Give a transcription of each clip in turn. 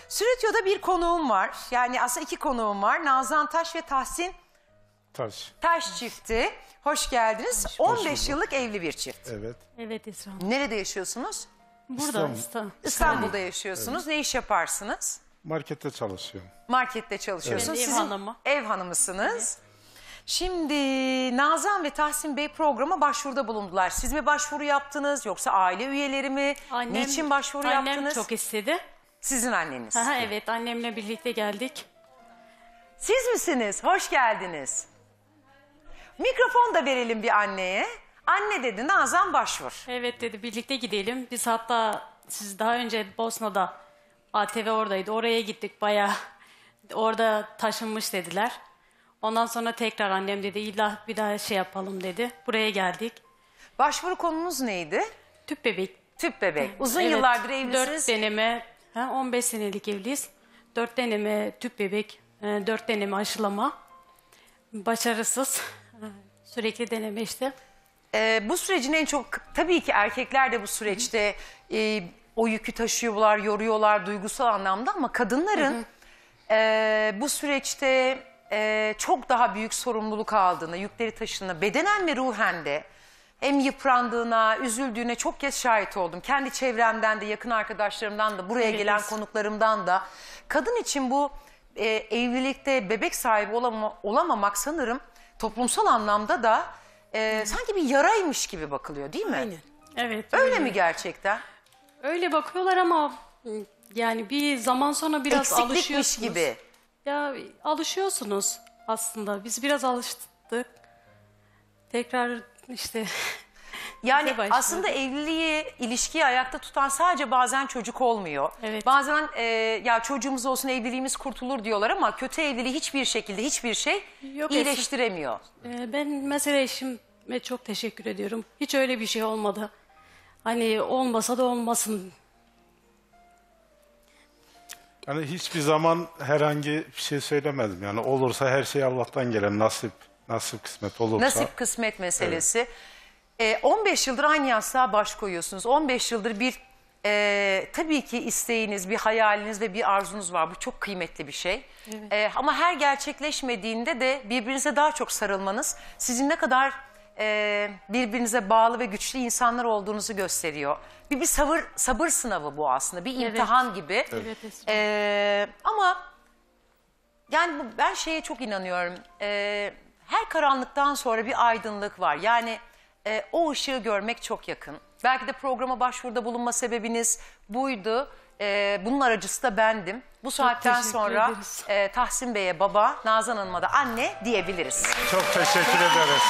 Stüdyoda bir konuğum var. Yani aslında iki konuğum var. Nazan Taş ve Tahsin Taş çifti. Hoş geldiniz. 15 yıllık evli bir çift. Evet. Evet Esra. Nerede yaşıyorsunuz? Burada İstanbul'da yaşıyorsunuz. Ne iş yaparsınız? Markette çalışıyorum. Markette çalışıyorsunuz. Evet, ev hanımı. Ev hanımısınız. Evet. Şimdi Nazan ve Tahsin Bey programa başvuruda bulundular. Siz mi başvuru yaptınız yoksa aile üyeleri mi? Niçin başvuru yaptınız? Annem çok istedi. Sizin anneniz. Aha, evet, annemle birlikte geldik. Siz misiniz? Hoş geldiniz. Mikrofon da verelim bir anneye. Anne dedi, Nazan başvur. Evet dedi, birlikte gidelim. Biz hatta siz daha önce Bosna'da ATV oradaydı. Oraya gittik bayağı. Orada taşınmış dediler. Ondan sonra tekrar annem dedi illa bir daha şey yapalım dedi. Buraya geldik. Başvuru konunuz neydi? Tüp bebek. Tüp bebek. Uzun Evet, yıllardır evlisiniz. 4 deneme, 15 senelik evliyiz. 4 deneme tüp bebek, 4 deneme aşılama. Başarısız. Sürekli deneme işte. Bu sürecin en çok, tabii ki erkekler de bu süreçte o yükü taşıyorlar, yoruyorlar duygusal anlamda, ama kadınların bu süreçte çok daha büyük sorumluluk aldığını, yükleri taşıdığını, bedenen ve ruhen de hem yıprandığına, üzüldüğüne çok kez şahit oldum. Kendi çevremden de, yakın arkadaşlarımdan da, buraya gelen konuklarımdan da. Kadın için bu evlilikte bebek sahibi olamamak sanırım toplumsal anlamda da sanki bir yaraymış gibi bakılıyor, değil mi? Aynen. Evet. Öyle mi gerçekten? Öyle bakıyorlar ama yani bir zaman sonra biraz Eksiklikmiş alışıyorsunuz. gibi. Ya alışıyorsunuz aslında. Biz biraz alıştık. Tekrar işte Yani aslında evliliği, ilişkiyi ayakta tutan sadece bazen çocuk olmuyor. Evet. Bazen ya çocuğumuz olsun, evliliğimiz kurtulur diyorlar, ama kötü evliliği hiçbir şekilde hiçbir şey Yok, iyileştiremiyor. ben mesela eşime çok teşekkür ediyorum. Hiç öyle bir şey olmadı. Hani olmasa da olmasın. Yani hiçbir zaman herhangi bir şey söylemedim. Yani olursa her şey Allah'tan gelen nasip kısmet olursa. Nasip kısmet meselesi. 15 yıldır aynı yastığa baş koyuyorsunuz. 15 yıldır bir tabii ki isteğiniz, bir hayaliniz ve bir arzunuz var. Bu çok kıymetli bir şey. Evet. Ama her gerçekleşmediğinde de birbirinize daha çok sarılmanız sizin ne kadar birbirinize bağlı ve güçlü insanlar olduğunuzu gösteriyor. Bir sabır sınavı bu aslında. Bir imtihan gibi. Evet. Ama yani ben şeye çok inanıyorum. Her karanlıktan sonra bir aydınlık var. Yani o ışığı görmek çok yakın. Belki de programa başvuruda bulunma sebebiniz buydu. Bunun aracısı da bendim. Bu saatten sonra Tahsin Bey'e baba, Nazan Hanım'a da anne diyebiliriz. Çok teşekkür ederiz.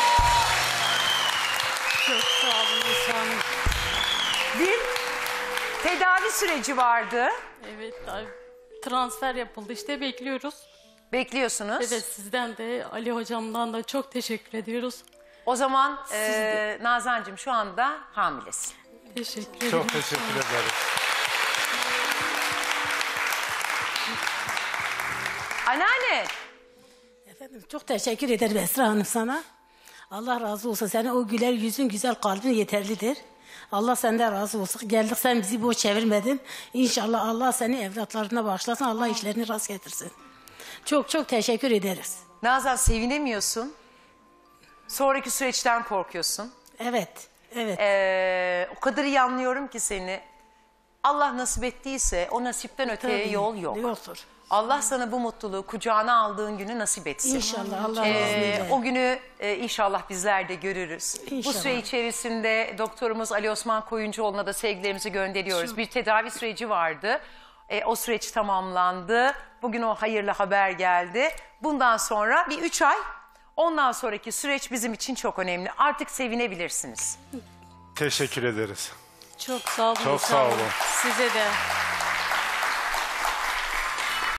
Çok sağ olun Esra Hanım. Bir tedavi süreci vardı. Evet, transfer yapıldı işte, bekliyoruz. Bekliyorsunuz. Evet, sizden de Ali hocamdan da çok teşekkür ediyoruz. O zaman Nazancığım şu anda hamilesin. Teşekkür ederim. Çok teşekkür ederiz. Anneanne. Efendim çok teşekkür ederim Esra Hanım sana. Allah razı olsun. Senin o güler yüzün, güzel kalbin yeterlidir. Allah senden razı olsun. Geldik, sen bizi boş çevirmedin. İnşallah Allah seni evlatlarına bağışlasın. Allah işlerini rast getirsin. Çok çok teşekkür ederiz. Nazan, sevinemiyorsun. Sonraki süreçten korkuyorsun. Evet, evet. O kadar iyi anlıyorum ki seni. Allah nasip ettiyse o nasipten öteye Tabii, yol yok. yoktur. Allah sana bu mutluluğu kucağına aldığın günü nasip etsin. İnşallah Allah izniyle. O günü inşallah bizler de görürüz. İnşallah. Bu süre içerisinde doktorumuz Ali Osman Koyuncuoğlu'na da sevgilerimizi gönderiyoruz. Bir tedavi süreci vardı. O süreç tamamlandı. Bugün o hayırlı haber geldi. Bundan sonra bir 3 ay, ondan sonraki süreç bizim için çok önemli. Artık sevinebilirsiniz. Teşekkür ederiz. Çok sağ olun. Çok Esra sağ Hanım. olun. Size de.